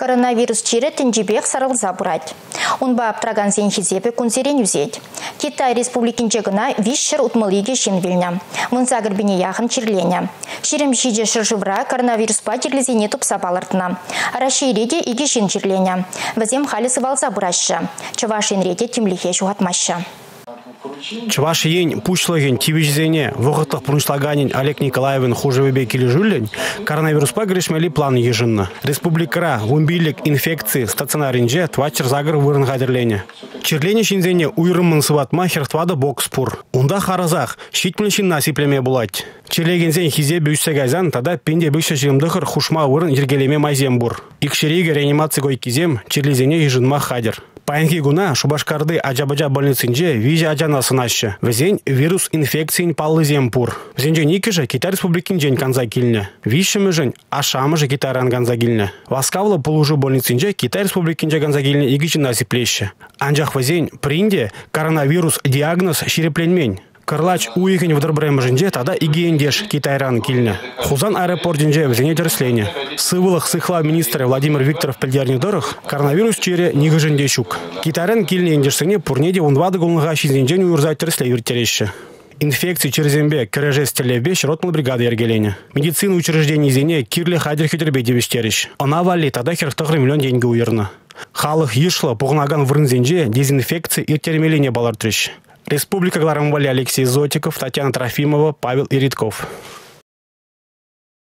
Коронавирус чире тінжебек сарылза бұрад. Унба аптыраган сен хизебе күнсерен үзет. Китай республикинче гына вишшір утмылыге шин вилня. Мынса гірбіне яғын чирленя. Ширем шиже шыржывра коронавирус па терлізене тұпса балыртына. Араширеде иге шин чирленя. Вазем халысы валза бұрашы. Чавашин рете темлихе жуғатмашы. Чуваш ень пучлыгень тивизене вогытых пуншлаганин Олег Николаевин хужевебе килежулень коронавирус пагрешмели план ежинна. Республикара вумбилик инфекции стационаринже твачер загр вырын гадерлене. Чирлене шинзене уйрымын сыватма херствада бокспур. Унда харазах щитмлешин насиплеме булать. Чирлегензен хизе бюссегайзан тада пенде бюще жимдыхыр хушма вырын ергелеме майзембур. Икшериге реанимации гойкизем чирлезене ежинма хадер. Паянки гуна Шубашкарды Аджабаджа больницинже визе аджана сынашы. Везень вирус инфекциян паллы земпур. Везенже никеже Китай республикин день канза кильне. Вишемы жень ашамыжы Китайран ганза кильне. Васкавла полужу больницинже Китай республикинже ганза кильне игичин насиплеще. Анжах везень принде коронавирус диагноз ширепленмень. Кырлач уйхень вдырбрэмжинже тада игиендеш Китайран кильне. Хузан аэропортинже везене терслене. Сывылых сыхла министра Владимир Викторов пельдернидорых коронавирус чере нигыжинде щук. Китайран кильне индешсене пурнеде унвады гулныга шинзенжен уйрзать терсле юртереще. Инфекции через зембе кережес телебе широтмал бригады ергелене. Медицина учреждений зене кирле хадер хитербе девестерищ. Она вали тада херхтагры миллион деньги уйрна. Халық ешла пугнаган врынзенже дезинфекции и термеление балартрищ. Республика Гларамвали Алексей Зотиков, Татьяна Трофимова, Павел Иритков.